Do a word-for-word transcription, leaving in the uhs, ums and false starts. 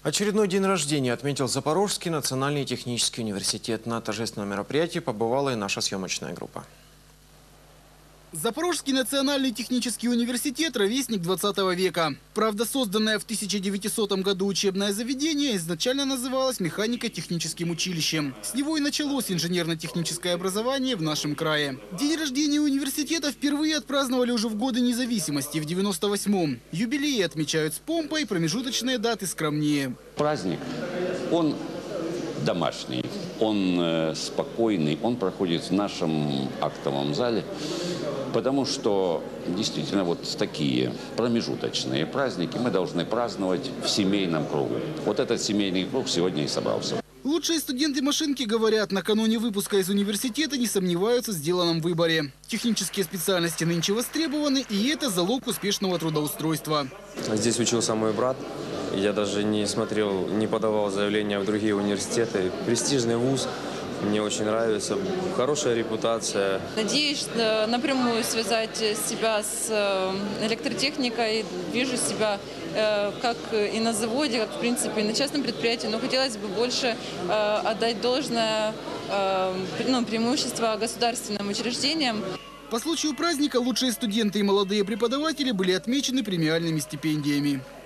Очередной день рождения отметил Запорожский национальный технический университет. На торжественном мероприятии побывала и наша съемочная группа. Запорожский национальный технический университет – ровесник двадцатого века. Правда, созданное в тысяча девятисотом году учебное заведение изначально называлось механико-техническим училищем. С него и началось инженерно-техническое образование в нашем крае. День рождения университета впервые отпраздновали уже в годы независимости, в девяносто восьмом. Юбилеи отмечают с помпой, промежуточные даты скромнее. Праздник, он домашний, он э, спокойный, он проходит в нашем актовом зале, потому что действительно вот такие промежуточные праздники мы должны праздновать в семейном кругу. Вот этот семейный круг сегодня и собрался. Лучшие студенты машинки говорят, накануне выпуска из университета не сомневаются в сделанном выборе. Технические специальности нынче востребованы, и это залог успешного трудоустройства. Здесь учился мой брат. Я даже не смотрел, не подавал заявления в другие университеты. Престижный вуз. Мне очень нравится. Хорошая репутация. Надеюсь напрямую связать себя с электротехникой. Вижу себя как и на заводе, как в принципе и на частном предприятии. Но хотелось бы больше отдать должное ну, преимущество государственным учреждениям. По случаю праздника лучшие студенты и молодые преподаватели были отмечены премиальными стипендиями.